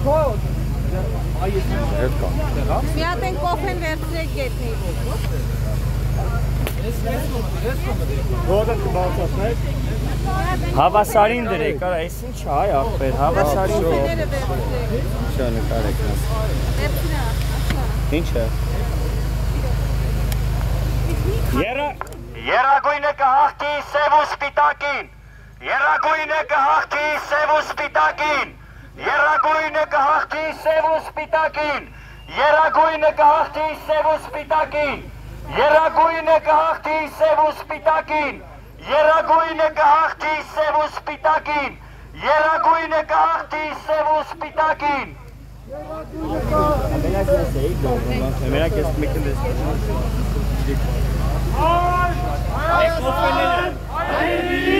Մի հատ են կոֆեն վերցրեք գետնի։ Ո՞րդ կբացատրեք։ Հավասարին դրեք, արա, այս ինչ է, այ ախպեր, հավասարին Կոֆեները վերցրեք։ Շա նկարեք։ Վերցրա, աշա։ Ինչ է։ Երագույնը կհաղթի սև ու սպիտակին։ Երագույնը կհաղթի սև ու սպիտակին։ Երագույնը կհաղթի սև ու սպիտակին։ Երագույնը կհաղթի սև ու սպիտակին։ Երագույնը կհաղթի սև ու սպիտակին։ Երագույնը կհաղթի սև ու սպիտակին։ Երագույնը կհաղթի սև ու սպիտակին։ Մենակ ես մեկն ես։ Այ